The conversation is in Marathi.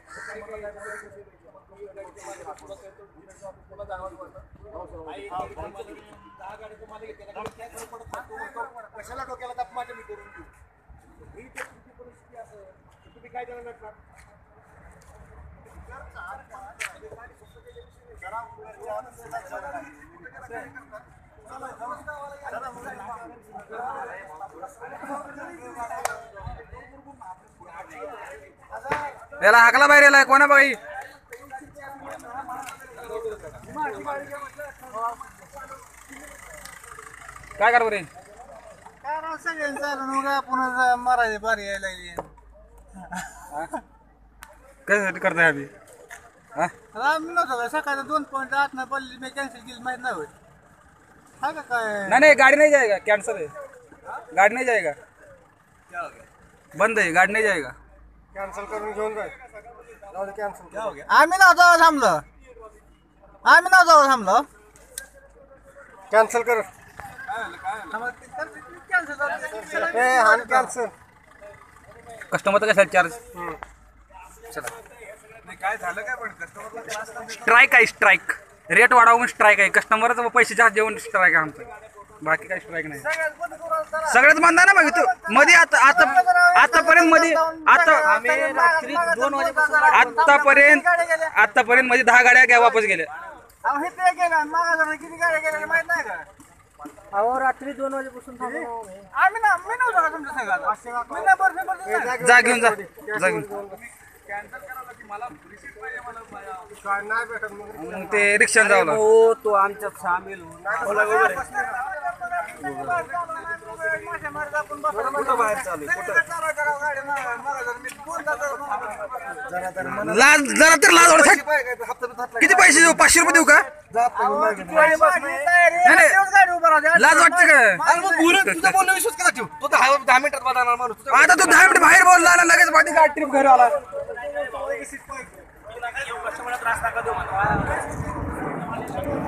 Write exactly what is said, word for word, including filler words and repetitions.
कशाला डोक्याला ताप माझ्या मी करून देऊ ही परिस्थिती असं तुम्ही काय देणार लागणार याला हाकला बाहेर याला कोणा बाई काय कर बरे काय सगळ्यांनी चालू का पुन्हा मारायचे बारी यायला लागली कशासाठी करताय आम्ही मी नव्हतं सकाळी दोन पॉईंट आठ न पडली मी कॅन्सल केली माहित नाही होत हा का काय नहीं नहीं गाड़ी नहीं जाएगा कैंसल है गाड़ी नहीं जाएगा बंद है गाड़ी नहीं जाएगा कॅन्सल करून घेऊन जाय कॅन्सल क्या हो गया आम्ही नव्हतो थांबलो आम्ही नव्हतो थांबलो कॅन्सल कर ए हा कॅन्सल कस्टमर का चार्ज चला काय झालं काय पण कस्टमरला स्ट्राइक आहे स्ट्राइक रेट वाढवून स्ट्राइक आहे कस्टमरचं पैसे जास्त देऊन स्ट्राइक आहे आमचं बाकी काही स्ट्राइक नाही सगळ्यात बंद आहे ना मग इथं मध्ये आता आता आतापर्यंत मध्ये आता दोन वाजेपासून आतापर्यंत आतापर्यंत मध्ये दहा गाड्या काय वापस गेल्या किती गाड्या गेल्या माहित नाही का अहो रात्री दोन वाजेपासून थांबलो आम्ही ना मी नव्हतो का तुमच्या संघात मी ना बरं बरं जा घेऊन जा जा घेऊन नाही भेटत मग मग ते रिक्षा जावं हो तो आमच्यात सामील बाहेर चालू लाज जरा तर लाज वाटत किती पैसे देऊ पाचशे रुपये देऊ का लाज वाटते तुझा बोलणं विश्वास कसा ठेवू तो दहा दहा मिनिटात बदलणार माणूस आता तू दहा मिनिट बाहेर बोलला लगेच बाकी गाडी ट्रिप घरी आला त्रास नका देऊ